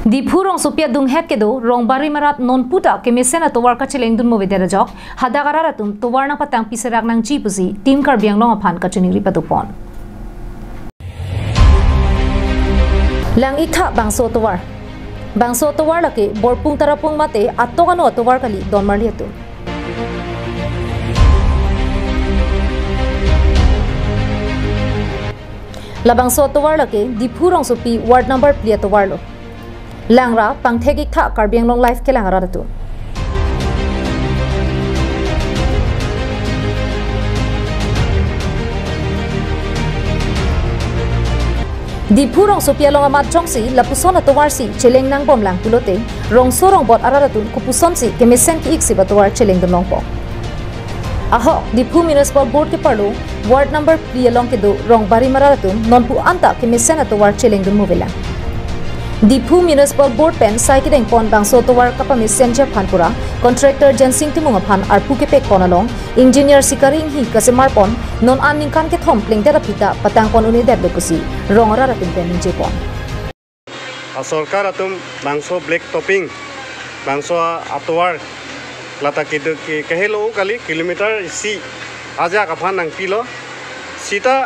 Di phurong supia dung het kedo rong bari marat non puta ke mesena towar ka chileng dun mo vedera jok hada garara tum towar na patang piserak nang chipusi tim kar biang long aphan ka chini ri patupon lang ikha bangso towar lake borpung tarapung mate atogano towar kali don marliatu labangso towar lake di phurong supi ward number plia towar lo Langra pangthegik tha karbiang long life ke langra tu di phurong sopia long amat jongsi lapuson atowar si cheleng nang bom lang pulote rong sorong bot arara tu kupuson si ke mesen ki ik si batowar cheleng dun long po aho di phu municipal board ke parlo ward number pli long ke do rong bari marara tu non pu anta ke mesen atowar cheleng dun movela di phu municipal board pen saikideng pon bangso towar kapa messenger phanpura contractor jensing timung aphan arpu ke pek ponalong engineer sikaring hi kasemar pon non aningkan ke thom pleng dera pita patang pon uni deb lokusi rongara ratin pen je pon सरकार atum bangso black topping bangso atowar lata kidu ke kahelo kali kilometer si aja kaphan nang pilo sita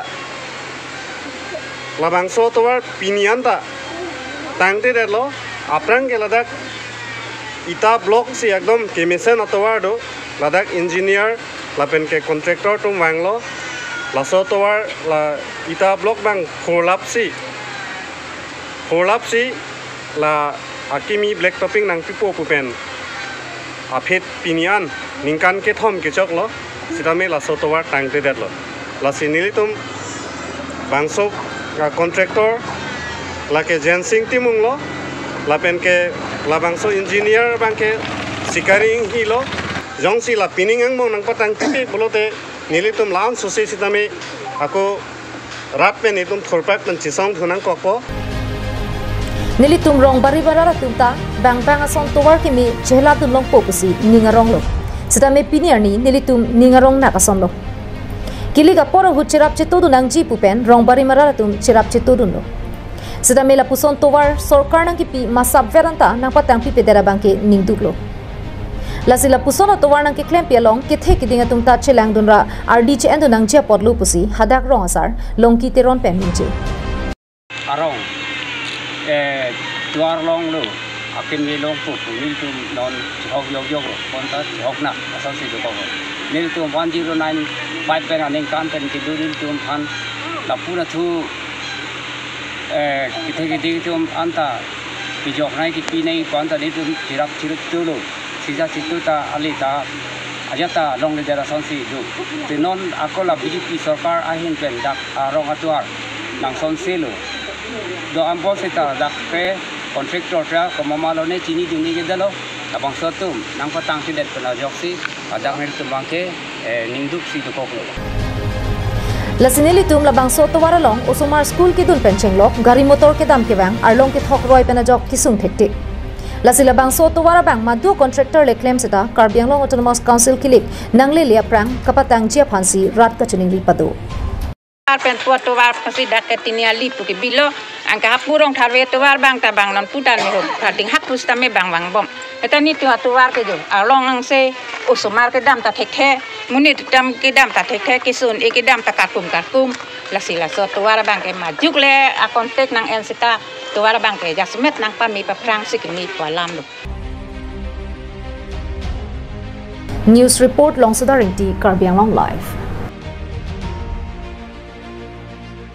la bangso towar pinianta tangte delo aprang ke ladak ita block si ekdom ke mesen atowar do ladak engineer lapen ke contractor tum wanglo laso towar la ita block bang khorlap si la akimi black topping nang pipo pupen aphet pinian ningkan ke thom ke choklo sidame laso towar tangte delo la sinili tum bangso contractor lake jensing timung lo lapen ke labangso engineer bangke sikaring hilo jongsi la pining ang mong nang patang tipi bolote nilitum laun susi sitame ako rat pen itum thorpak pen chisong thunang kokpo nilitum rong bari barara tumta bang ason towar kimi chehla tum long popusi ningarong lo sitame pinier ni nilitum ningarong nakason lo kiliga poro hu chirap chetodu nang ji pupen rong bari marara tum chirap chetodu lo Sedang mela puson towar sorkar nang kipi masab veranta nang patang pipi dera bangke ning duklo. Lasila puson towar nang ki klem pialong kithe kiding atung ta chelang dunra RDC endo nang jia potlu pusi hadak rong asar longki teron peminche. Arong tuar long lu akin ni long pu ni tu non hok yok ro konta hok na asal si do ko. Ni tu 109 5 pen aning kan pen ki du ni tu han lapuna thu kita itu anta pijok naik kipi naik anta itu tirap dulu sisa situ ta alita aja ta long daerah sonsi itu tenon aku lah BJP sarkar ahin pendak rong atuar nang sonsi lo do ampol sita dak ke kontraktor tra kemamalone cini duni kita lo abang sotum nang patang tidak pernah joksi ada itu bangke ningduk si tukok lo Lasinili tum labang so towara long usumar school ki dun pencheng lok gari motor ke dam ke bang arlong ke thok roi pena jok kisung thekti lasila bang so towara bang madu contractor le claim seta Karbiang Long Autonomous Council kilik nangle lia prang kapatang jia phansi rat ka chuning ri padu pen tuat towar pasi dak tinia lipu ke bilo angka hapurong tharwe towar bang ta bang non putan ni hom thading hak pustame bang bom eta ni tu towar ke jo arlong ang se usumar ke dam ta thekhe munit dam ke dam ta thekhe kisun e ke dam ta kakum lasila so towar bang ke majuk le a kontek nang ensita towar bang ke jasmet nang pami paprang sikni palam lo News report long sudaring ti Karbiang Long Live